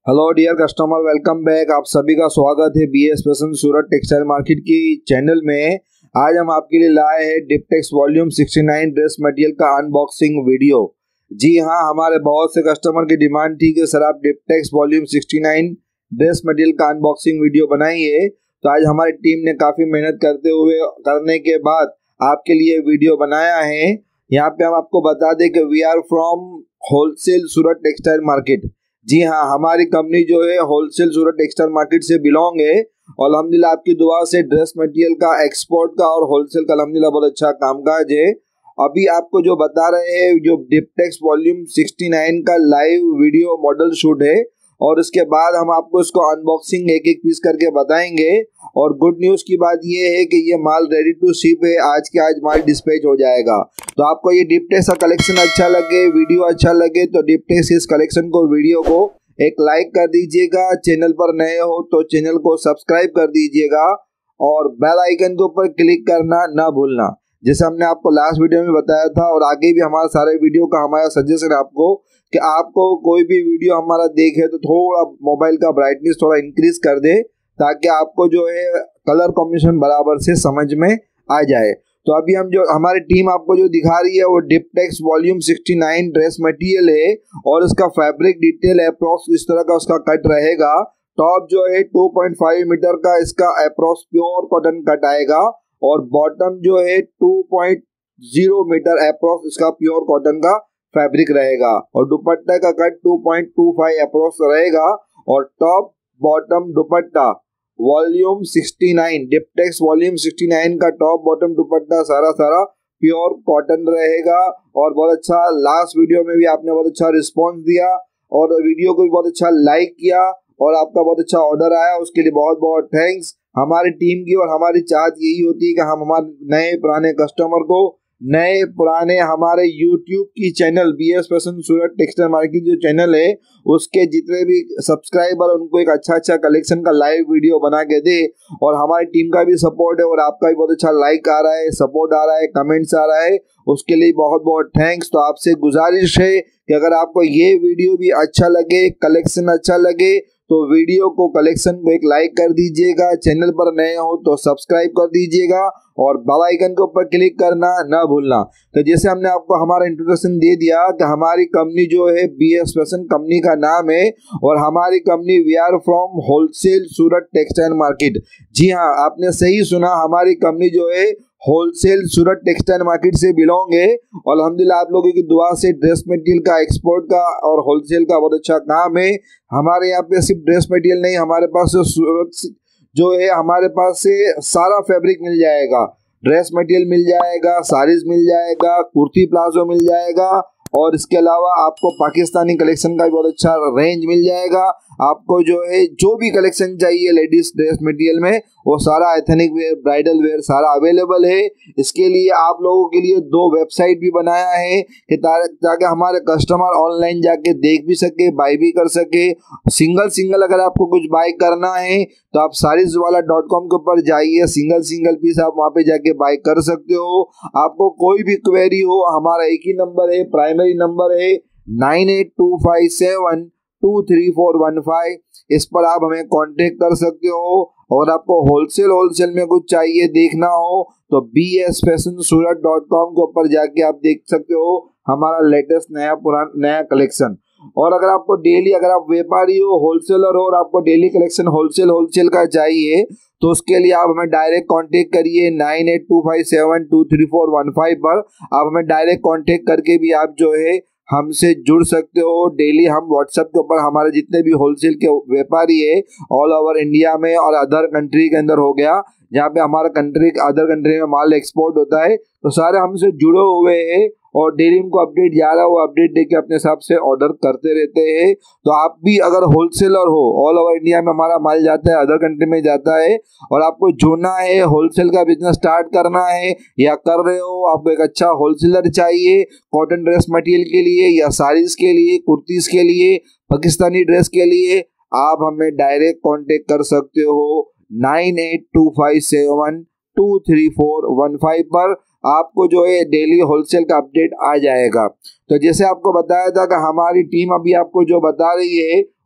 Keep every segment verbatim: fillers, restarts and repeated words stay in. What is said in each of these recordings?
Hello dear customer, welcome back. आप सभी का स्वागत है B S fashion Surat textile market की चैनल में। आज हम आपके लिए लाए हैं Diptex volume sixty nine dress material का अनबॉक्सिंग वीडियो। जी हाँ, हमारे बहुत से कस्टमर की डिमांड थी कि सर आप Diptex volume sixty nine dress material का अनबॉक्सिंग वीडियो बनाइए। तो आज हमारी टीम ने काफ़ी मेहनत करते हुए करने के बाद आपके लिए वीडियो बनाया है। यहाँ पे हम आपको बता दें कि we are from wholesale Surat textile market. जी हाँ, हमारी कंपनी जो है होलसेल सूरत टेक्सटाइल मार्केट से बिलोंग है और अल्हम्दुलिल्लाह आपकी दुआ से ड्रेस मटेरियल का एक्सपोर्ट का और होलसेल का अल्हम्दुलिल्लाह बहुत अच्छा कामकाज है। अभी आपको जो बता रहे हैं जो डिपटेक्स वॉल्यूम सिक्सटी नाइन का लाइव वीडियो मॉडल शूट है और उसके बाद हम आपको इसको अनबॉक्सिंग एक एक पीस करके बताएंगे। और गुड न्यूज़ की बात ये है कि ये माल रेडी टू शिप है, आज के आज माल डिस्पैच हो जाएगा। तो आपको ये डिपटेक्स का कलेक्शन अच्छा लगे, वीडियो अच्छा लगे तो डिपटेक्स इस कलेक्शन को वीडियो को एक लाइक कर दीजिएगा। चैनल पर नए हो तो चैनल को सब्सक्राइब कर दीजिएगा और बेल आइकन के ऊपर क्लिक करना ना भूलना, जैसे हमने आपको लास्ट वीडियो में बताया था। और आगे भी हमारे सारे वीडियो का हमारा सजेशन है आपको कि आपको कोई भी वीडियो हमारा देखे तो थोड़ा मोबाइल का ब्राइटनेस थोड़ा इंक्रीज कर दे ताकि आपको जो है कलर कॉम्बिनेशन बराबर से समझ में आ जाए। तो अभी हम जो हमारी टीम आपको जो दिखा रही है वो Diptex volume sixty nine dress material है और इसका फैब्रिक डिटेल अप्रॉक्स इस तरह का उसका कट रहेगा। टॉप जो है टू पॉइंट फाइव मीटर का इसका अप्रॉक्स प्योर कॉटन कट आएगा और बॉटम जो है two point zero metre approx इसका प्योर कॉटन का फैब्रिक रहेगा और दुपट्टा का cut two point two five approx रहेगा। और top bottom dupatta volume sixty nine Diptex volume sixty nine का टॉप बॉटम दुपट्टा सारा सारा प्योर कॉटन रहेगा। और बहुत अच्छा, लास्ट वीडियो में भी आपने बहुत अच्छा रिस्पॉन्स दिया और वीडियो को भी बहुत अच्छा लाइक किया और आपका बहुत अच्छा ऑर्डर आया, उसके लिए बहुत बहुत थैंक्स हमारी टीम की। और हमारी चाहत यही होती है कि हम हमारे नए पुराने कस्टमर को, नए पुराने हमारे यूट्यूब की channel B S fashion Surat textile market जो चैनल है उसके जितने भी सब्सक्राइबर उनको एक अच्छा अच्छा कलेक्शन का लाइव वीडियो बना के दे। और हमारी टीम का भी सपोर्ट है और आपका भी बहुत अच्छा लाइक आ रहा है, सपोर्ट आ रहा है, कमेंट्स आ रहा है, उसके लिए बहुत बहुत थैंक्स। तो आपसे गुजारिश है कि अगर आपको ये वीडियो भी अच्छा लगे, कलेक्शन अच्छा लगे तो वीडियो को, कलेक्शन को एक लाइक कर दीजिएगा। चैनल पर नए हो तो सब्सक्राइब कर दीजिएगा और बेल आइकन के ऊपर क्लिक करना ना भूलना। तो जैसे हमने आपको हमारा इंट्रोडक्शन दे दिया कि हमारी कंपनी जो है बी एस फैशन कंपनी का नाम है और हमारी company we are from wholesale Surat textile market. जी हाँ, आपने सही सुना, हमारी कंपनी जो है होलसेल सूरत टेक्सटाइल मार्केट से बिलोंग है और अल्हम्दुलिल्लाह आप लोगों की दुआ से ड्रेस मटेरियल का एक्सपोर्ट का और होलसेल का बहुत अच्छा काम है। हमारे यहाँ पे सिर्फ ड्रेस मटेरियल नहीं, हमारे पास सूरत जो है हमारे पास से सारा फैब्रिक मिल जाएगा, ड्रेस मटेरियल मिल जाएगा, साड़ीज मिल जाएगा, कुर्ती प्लाजो मिल जाएगा और इसके अलावा आपको पाकिस्तानी कलेक्शन का भी बहुत अच्छा रेंज मिल जाएगा। आपको जो है जो भी कलेक्शन चाहिए लेडीज ड्रेस मटेरियल में वो सारा एथनिक वेयर, ब्राइडल वेयर सारा अवेलेबल है। इसके लिए आप लोगों के लिए दो वेबसाइट भी बनाया है कि ताकि हमारे कस्टमर ऑनलाइन जाके देख भी सके, बाय भी कर सके। सिंगल सिंगल अगर आपको कुछ बाय करना है तो आप साड़ीज वाला डॉट कॉम के ऊपर जाइए, सिंगल सिंगल पीस आप वहाँ पे जाके बाय कर सकते हो। आपको कोई भी क्वेरी हो, हमारा एक ही नंबर है, प्राइमरी नंबर है nine eight two five seven two three four one five, इस पर आप हमें कांटेक्ट कर सकते हो। और आपको होलसेल होलसेल में कुछ चाहिए देखना हो तो B S fashion Surat dot com के ऊपर जाके आप देख सकते हो हमारा लेटेस्ट नया पुराना नया कलेक्शन। और अगर आपको डेली, अगर आप व्यापारी हो, होलसेलर हो और आपको डेली कलेक्शन होलसेल होलसेल का चाहिए तो उसके लिए आप हमें डायरेक्ट कांटेक्ट करिए nine eight two five seven two three four one five पर। आप हमें डायरेक्ट कांटेक्ट करके भी आप जो है हमसे जुड़ सकते हो। डेली हम व्हाट्सएप के ऊपर हमारे जितने भी होलसेल के व्यापारी है ऑल ओवर इंडिया में और अदर कंट्री के अंदर हो गया, जहाँ पे हमारा कंट्री अदर कंट्री में माल एक्सपोर्ट होता है, तो सारे हमसे जुड़े हुए हैं और डेली उनको अपडेट जा रहा है, वो अपडेट देके अपने हिसाब से ऑर्डर करते रहते हैं। तो आप भी अगर होलसेलर हो, ऑल ओवर इंडिया में हमारा माल जाता है, अदर कंट्री में जाता है और आपको जुड़ना है, होलसेल का बिजनेस स्टार्ट करना है या कर रहे हो, आपको एक अच्छा होलसेलर चाहिए कॉटन ड्रेस मटेरियल के लिए या साड़ीज के लिए, कुर्तीज के लिए, पाकिस्तानी ड्रेस के लिए, आप हमें डायरेक्ट कॉन्टेक्ट कर सकते हो nine eight two five seven two three four one five पर। आपको जो है डेली होलसेल का अपडेट आ जाएगा। तो जैसे आपको बताया था कि हमारी टीम अभी आपको जो बता रही है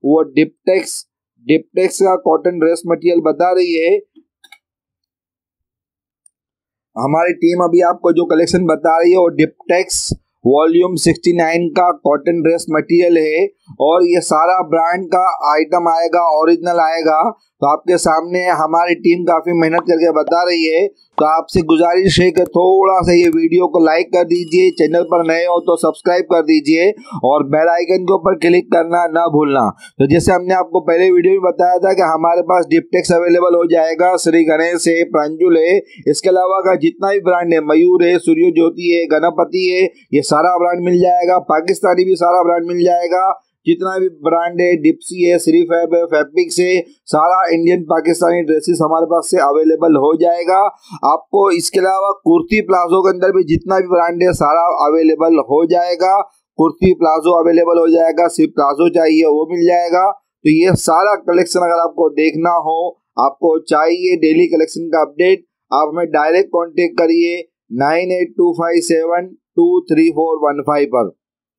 वो डिप्टेक्स डिप्टेक्स का कॉटन ड्रेस मटेरियल बता रही है। हमारी टीम अभी आपको जो कलेक्शन बता रही है वो डिप्टेक्स वॉल्यूम सिक्सटी नाइन का कॉटन ड्रेस मटेरियल है और ये सारा ब्रांड का आइटम आएगा, ओरिजिनल आएगा। तो आपके सामने हमारी टीम काफ़ी मेहनत करके बता रही है। तो आपसे गुजारिश है कि थोड़ा सा ये वीडियो को लाइक कर दीजिए, चैनल पर नए हो तो सब्सक्राइब कर दीजिए और बेल आइकन के ऊपर क्लिक करना ना भूलना। तो जैसे हमने आपको पहले वीडियो में बताया था कि हमारे पास डिप्टेक्स अवेलेबल हो जाएगा, श्री गणेश है, प्रांजुल है, इसके अलावा का जितना भी ब्रांड है, मयूर है, सूर्य ज्योति है, गणपति है, ये सारा ब्रांड मिल जाएगा। पाकिस्तानी भी सारा ब्रांड मिल जाएगा, जितना भी ब्रांड है, डिप्सी है, श्री फैब है, फैब्रिक्स है, सारा इंडियन पाकिस्तानी ड्रेसेस हमारे पास से अवेलेबल हो जाएगा। आपको इसके अलावा कुर्ती प्लाजो के अंदर भी जितना भी ब्रांड है सारा अवेलेबल हो जाएगा। कुर्ती प्लाजो अवेलेबल हो जाएगा, सिर्फ प्लाजो चाहिए वो मिल जाएगा। तो ये सारा कलेक्शन अगर आपको देखना हो, आपको चाहिए डेली कलेक्शन का अपडेट, आप हमें डायरेक्ट कॉन्टेक्ट करिए nine eight two five seven two three four one five पर।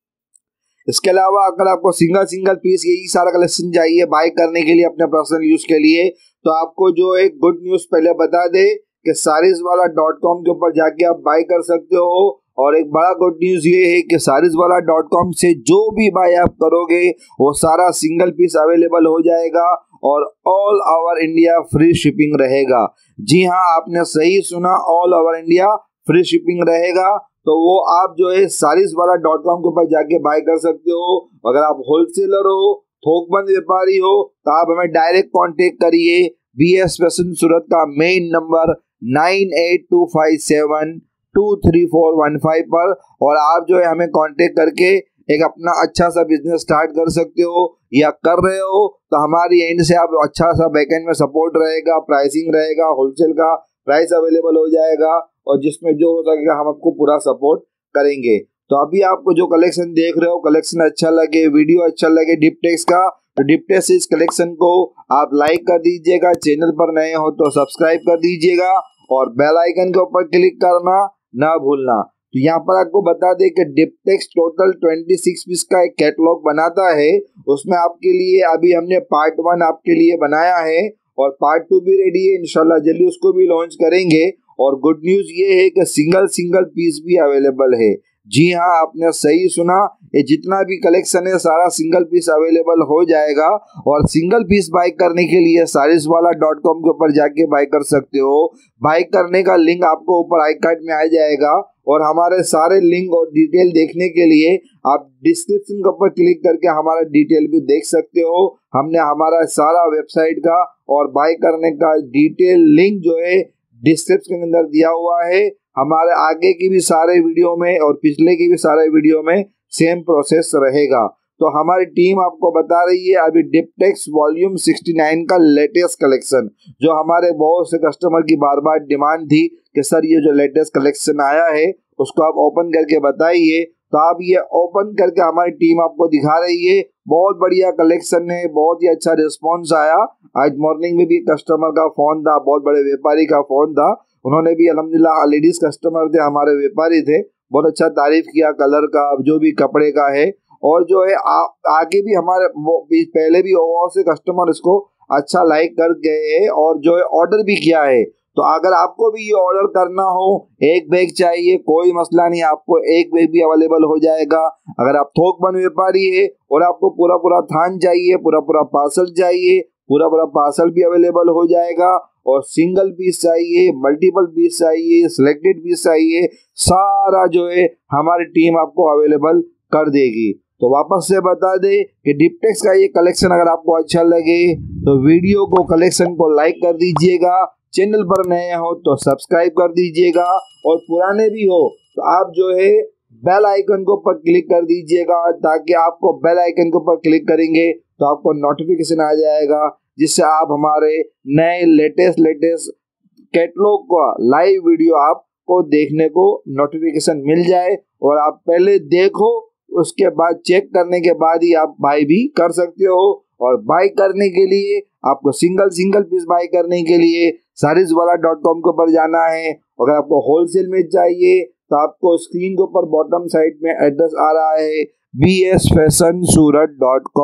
इसके अलावा अगर आपको सिंगल सिंगल पीस यही सारा कलेक्शन चाहिए बाय करने के लिए अपने पर्सनल यूज के लिए, तो आपको जो एक गुड न्यूज़ पहले बता दे कि सारीज वाला डॉट कॉम के ऊपर जाके आप बाय कर सकते हो। और एक बड़ा गुड न्यूज़ ये है कि सारीज वाला डॉट कॉम से जो भी बाय आप करोगे वो सारा सिंगल पीस अवेलेबल हो जाएगा और all over India free shipping रहेगा। जी हाँ, आपने सही सुना, all over India free shipping रहेगा। तो वो आप जो है सारीज वाला डॉट कॉम के ऊपर जाके बाय कर सकते हो। अगर आप होलसेलर हो, थोकबंद व्यापारी हो, तो आप हमें डायरेक्ट कांटेक्ट करिए बी एस फैशन सूरत का main number nine eight two five seven two three four one five पर, और आप जो है हमें कांटेक्ट करके एक अपना अच्छा सा बिजनेस स्टार्ट कर सकते हो या कर रहे हो। तो हमारी एंड से आप अच्छा सा बैकएंड में सपोर्ट रहेगा, प्राइसिंग रहेगा, होलसेल का प्राइस अवेलेबल हो जाएगा और जिसमें जो हो सकेगा हम आपको पूरा सपोर्ट करेंगे। तो अभी आपको जो कलेक्शन देख रहे हो, कलेक्शन अच्छा लगे, वीडियो अच्छा लगे डिप्टेक्स का, तो डिप्टेक्स इस कलेक्शन को आप लाइक कर दीजिएगा, चैनल पर नए हो तो सब्सक्राइब कर दीजिएगा और बेल आइकन के ऊपर क्लिक करना ना भूलना। तो यहाँ पर आपको बता दें कि डिप्टेक्स टोटल छब्बीस पीस का एक कैटलॉग बनाता है। उसमें आपके लिए अभी हमने पार्ट वन आपके लिए बनाया है और पार्ट टू भी रेडी है, इंशाल्लाह जल्दी उसको भी लॉन्च करेंगे। और गुड न्यूज़ ये है कि सिंगल सिंगल पीस भी अवेलेबल है। जी हाँ, आपने सही सुना, ये जितना भी कलेक्शन है सारा सिंगल पीस अवेलेबल हो जाएगा। और सिंगल पीस बाय करने के लिए सारीज वाला डॉट कॉम के ऊपर जाके बाय कर सकते हो। बाय करने का लिंक आपको ऊपर आई कार्ड में आ जाएगा और हमारे सारे लिंक और डिटेल देखने के लिए आप डिस्क्रिप्शन के ऊपर क्लिक करके हमारा डिटेल भी देख सकते हो। हमने हमारा सारा वेबसाइट का और बाय करने का डिटेल लिंक जो है डिस्क्रिप्शन के अंदर दिया हुआ है। हमारे आगे की भी सारे वीडियो में और पिछले की भी सारे वीडियो में सेम प्रोसेस रहेगा। तो हमारी टीम आपको बता रही है अभी डिप्टेक्स वॉल्यूम सिक्सटी नाइन का लेटेस्ट कलेक्शन, जो हमारे बहुत से कस्टमर की बार बार डिमांड थी कि सर ये जो लेटेस्ट कलेक्शन आया है उसको आप ओपन करके बताइए। तो आप ये ओपन करके हमारी टीम आपको दिखा रही है। बहुत बढ़िया कलेक्शन है, बहुत ही अच्छा रिस्पॉन्स आया। आज मॉर्निंग में भी कस्टमर का फ़ोन था, बहुत बड़े व्यापारी का फ़ोन था, उन्होंने भी अल्हम्दुलिल्लाह लेडीज़ कस्टमर थे, हमारे व्यापारी थे, बहुत अच्छा तारीफ किया कलर का, जो भी कपड़े का है। और जो है आ, आगे भी हमारे पहले भी बहुत से कस्टमर इसको अच्छा लाइक कर गए हैं और जो है ऑर्डर भी किया है। तो अगर आपको भी ये ऑर्डर करना हो, एक बैग चाहिए, कोई मसला नहीं, आपको एक बैग भी अवेलेबल हो जाएगा। अगर आप थोकबंद व्यापारी है और आपको पूरा पूरा थान चाहिए, पूरा पूरा पार्सल चाहिए, पूरा पूरा पार्सल भी अवेलेबल हो जाएगा। और सिंगल पीस चाहिए, मल्टीपल पीस चाहिए, सिलेक्टेड पीस चाहिए, सारा जो है हमारी टीम आपको अवेलेबल कर देगी। तो वापस से बता दे कि डिप्टेक्स का ये कलेक्शन अगर आपको अच्छा लगे तो वीडियो को, कलेक्शन को लाइक कर दीजिएगा, चैनल पर नए हो तो सब्सक्राइब कर दीजिएगा और पुराने भी हो तो आप जो है बेल आइकन के ऊपर क्लिक कर दीजिएगा, ताकि आपको बेल आइकन के ऊपर क्लिक करेंगे तो आपको नोटिफिकेशन आ जाएगा, जिससे आप हमारे नए लेटेस्ट लेटेस्ट कैटलॉग का लाइव वीडियो आपको देखने को नोटिफिकेशन मिल जाए और आप पहले देखो, उसके बाद चेक करने के बाद ही आप बाय भी कर सकते हो। और बाय करने के लिए आपको सिंगल सिंगल पीस बाय करने के लिए सारीज वाला डॉट कॉम के ऊपर जाना है। अगर आपको होलसेल में चाहिए तो आपको स्क्रीन के ऊपर बॉटम साइड में एड्रेस आ रहा है B S fashion Surat dot com.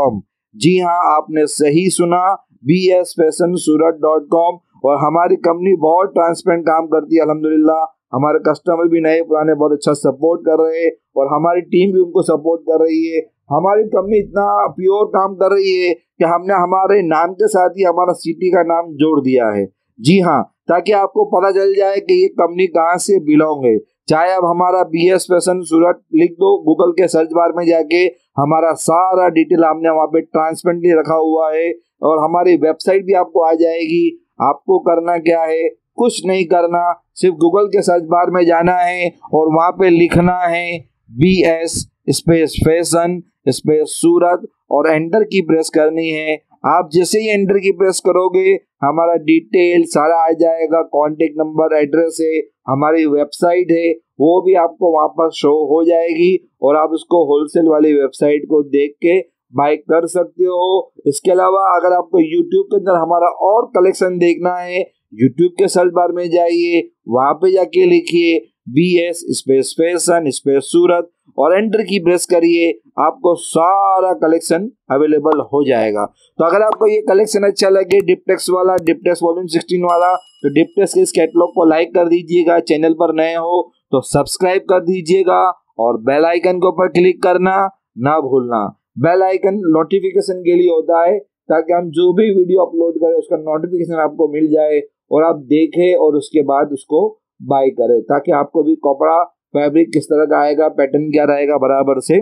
जी हाँ, आपने सही सुना, B S fashion Surat dot com. और हमारी कंपनी बहुत ट्रांसपेरेंट काम करती है अल्हम्दुलिल्लाह। हमारे कस्टमर भी नए पुराने बहुत अच्छा सपोर्ट कर रहे हैं और हमारी टीम भी उनको सपोर्ट कर रही है। हमारी कंपनी इतना प्योर काम कर रही है कि हमने हमारे नाम के साथ ही हमारा सिटी का नाम जोड़ दिया है। जी हाँ, ताकि आपको पता चल जाए कि ये कंपनी कहाँ से बिलोंग है। चाहे आप हमारा बी एस फैशन सूरत लिख दो गूगल के सर्च बार में जाके, हमारा सारा डिटेल हमने वहाँ पे ट्रांसपेरेंटली रखा हुआ है और हमारी वेबसाइट भी आपको आ जाएगी। आपको करना क्या है, कुछ नहीं करना, सिर्फ गूगल के सर्च बार में जाना है और वहाँ पे लिखना है B S space fashion space Surat और एंटर की प्रेस करनी है। आप जैसे ही एंटर की प्रेस करोगे हमारा डिटेल सारा आ जाएगा, कॉन्टेक्ट नंबर, एड्रेस है, हमारी वेबसाइट है, वो भी आपको वहाँ पर शो हो जाएगी और आप उसको होलसेल वाली वेबसाइट को देख के बाय कर सकते हो। इसके अलावा अगर आपको यूट्यूब के अंदर हमारा और कलेक्शन देखना है, यूट्यूब के सर्च बार में जाइए, वहां पे जाके लिखिए B S space fashion space Surat और एंटर की प्रेस करिए, आपको सारा कलेक्शन अवेलेबल हो जाएगा। तो अगर आपको ये कलेक्शन अच्छा लगे, डिप्टेक्स वाला, डिप्टेक्स वॉल्यूम सिक्सटीन वाला, तो डिप्टेक्स के इस कैटलॉग को लाइक कर दीजिएगा। चैनल पर नए हो तो सब्सक्राइब कर दीजिएगा और बेल आइकन के ऊपर क्लिक करना ना भूलना। बेल आइकन नोटिफिकेशन के लिए होता है ताकि हम जो भी वीडियो अपलोड करें उसका नोटिफिकेशन आपको मिल जाए और आप देखें और उसके बाद उसको बाय करें, ताकि आपको भी कपड़ा फैब्रिक किस तरह का आएगा, पैटर्न क्या रहेगा, बराबर से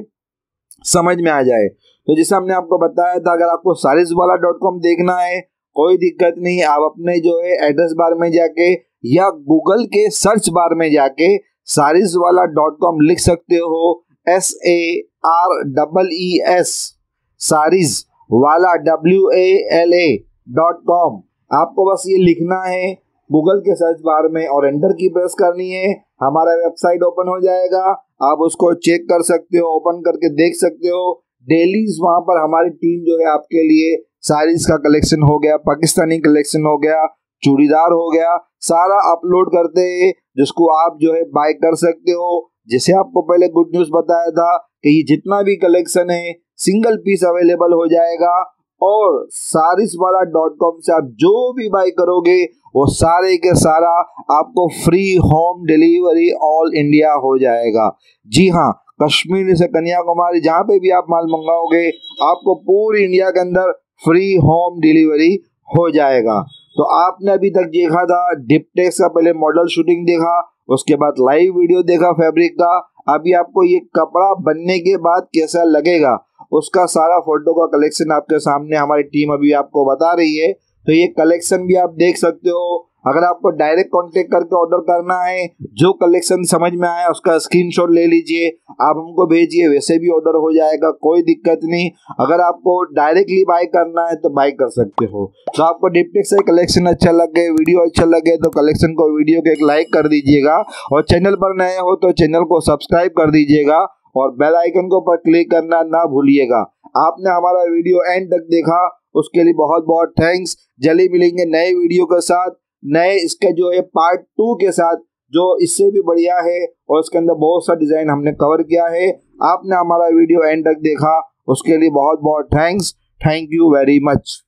समझ में आ जाए। तो जैसे हमने आपको बताया था, अगर आपको सारिस वाला डॉट कॉम देखना है कोई दिक्कत नहीं, आप अपने जो है एड्रेस बार में जाके या गूगल के सर्च बार में जाके सारिस वाला डॉट कॉम लिख सकते हो। S A R double E S saris वाला W A L A dot com. आपको बस ये लिखना है गूगल के सर्च बार में और एंटर की प्रेस करनी है, हमारा वेबसाइट ओपन हो जाएगा। आप उसको चेक कर सकते हो, ओपन करके देख सकते हो। डेली वहाँ पर हमारी टीम जो है आपके लिए सारिस का कलेक्शन हो गया, पाकिस्तानी कलेक्शन हो गया, चूड़ीदार हो गया, सारा अपलोड करते हैं जिसको आप जो है बाय कर सकते हो। जैसे आपको पहले गुड न्यूज़ बताया था कि ये जितना भी कलेक्शन है सिंगल पीस अवेलेबल हो जाएगा और सारिस वाला डॉट कॉम से आप जो भी बाय करोगे वो सारे के सारा आपको free home delivery all India हो जाएगा। जी हाँ, कश्मीर से कन्याकुमारी जहाँ पे भी आप माल मंगाओगे आपको पूरी इंडिया के अंदर फ्री होम डिलीवरी हो जाएगा। तो आपने अभी तक देखा था डिप्टेक्स का पहले मॉडल शूटिंग देखा, उसके बाद लाइव वीडियो देखा फैब्रिक का, अभी आपको ये कपड़ा बनने के बाद कैसा लगेगा उसका सारा फोटो का कलेक्शन आपके सामने हमारी टीम अभी आपको बता रही है। तो ये कलेक्शन भी आप देख सकते हो। अगर आपको डायरेक्ट कांटेक्ट करके ऑर्डर करना है, जो कलेक्शन समझ में आया उसका स्क्रीनशॉट ले लीजिए, आप हमको भेजिए, वैसे भी ऑर्डर हो जाएगा, कोई दिक्कत नहीं। अगर आपको डायरेक्टली बाय करना है तो बाय कर सकते हो। तो आपको डिप्टेक्स से कलेक्शन अच्छा लगे, वीडियो अच्छा लगे तो कलेक्शन को वीडियो को एक लाइक कर दीजिएगा और चैनल पर नए हो तो चैनल को सब्सक्राइब कर दीजिएगा और बेल आइकन के ऊपर क्लिक करना ना भूलिएगा। आपने हमारा वीडियो एंड तक देखा उसके लिए बहुत बहुत थैंक्स। जल्दी मिलेंगे नए वीडियो के साथ, नए इसका जो है पार्ट टू के साथ जो इससे भी बढ़िया है और इसके अंदर बहुत सा डिजाइन हमने कवर किया है। आपने हमारा वीडियो एंड तक देखा उसके लिए बहुत बहुत thanks. Thank you very much.